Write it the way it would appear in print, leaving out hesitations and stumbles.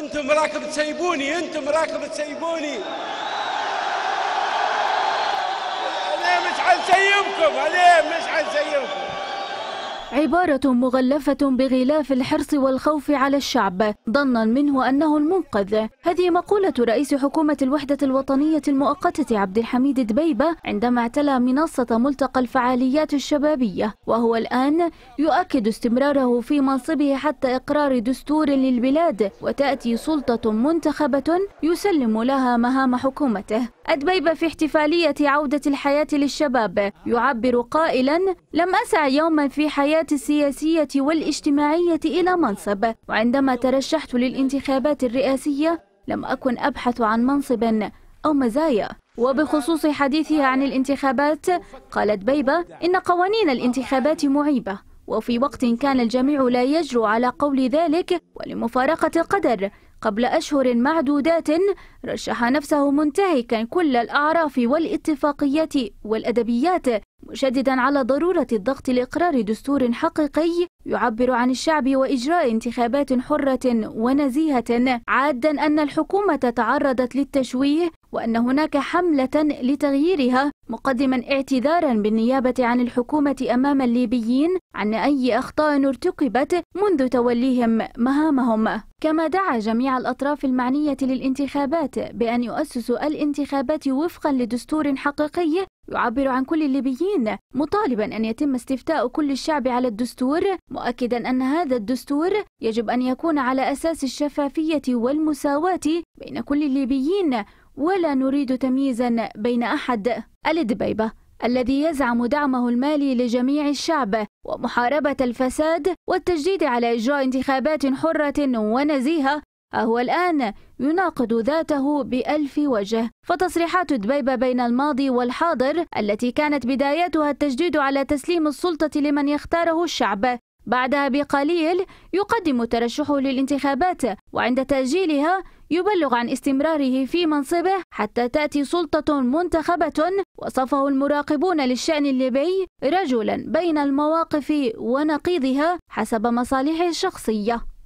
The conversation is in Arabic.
انتم راكب تسيبوني، انتم راكب تسيبوني. عليه مش حنسيبكم، عليه مش حنسيبكم. عبارة مغلفة بغلاف الحرص والخوف على الشعب ظنا منه أنه المنقذ. هذه مقولة رئيس حكومة الوحدة الوطنية المؤقتة عبد الحميد دبيبة عندما اعتلى منصة ملتقى الفعاليات الشبابية، وهو الآن يؤكد استمراره في منصبه حتى إقرار دستور للبلاد وتأتي سلطة منتخبة يسلم لها مهام حكومته. دبيبة في احتفالية عودة الحياة للشباب يعبر قائلا: لم أسع يوما في حياتي السياسية والاجتماعية إلى منصب، وعندما ترشحت للانتخابات الرئاسية لم أكن أبحث عن منصب أو مزايا. وبخصوص حديثها عن الانتخابات قال دبيبة إن قوانين الانتخابات معيبة، وفي وقت كان الجميع لا يجرؤ على قول ذلك ولمفارقة القدر قبل أشهر معدودات رشح نفسه منتهكا كل الأعراف والاتفاقيات والأدبيات، مشددا على ضرورة الضغط لإقرار دستور حقيقي يعبر عن الشعب وإجراء انتخابات حرة ونزيهة، عادا أن الحكومة تعرضت للتشويه وأن هناك حملة لتغييرها، مقدما اعتذارا بالنيابة عن الحكومة أمام الليبيين عن أي أخطاء ارتكبت منذ توليهم مهامهم. كما دعا جميع الأطراف المعنية للانتخابات بأن يؤسسوا الانتخابات وفقا لدستور حقيقي يعبر عن كل الليبيين، مطالبا أن يتم استفتاء كل الشعب على الدستور، مؤكدا أن هذا الدستور يجب أن يكون على أساس الشفافية والمساواة بين كل الليبيين، ولا نريد تمييزا بين أحد. دبيبة الذي يزعم دعمه المالي لجميع الشعب ومحاربة الفساد والتجديد على إجراء انتخابات حرة ونزيهة، هو الآن يناقض ذاته بألف وجه. فتصريحات دبيبة بين الماضي والحاضر التي كانت بدايتها التجديد على تسليم السلطة لمن يختاره الشعب، بعدها بقليل يقدم ترشحه للانتخابات، وعند تأجيلها يبلغ عن استمراره في منصبه حتى تأتي سلطة منتخبة وصفه المراقبون للشأن الليبي رجلا بين المواقف ونقيضها حسب مصالحه الشخصية.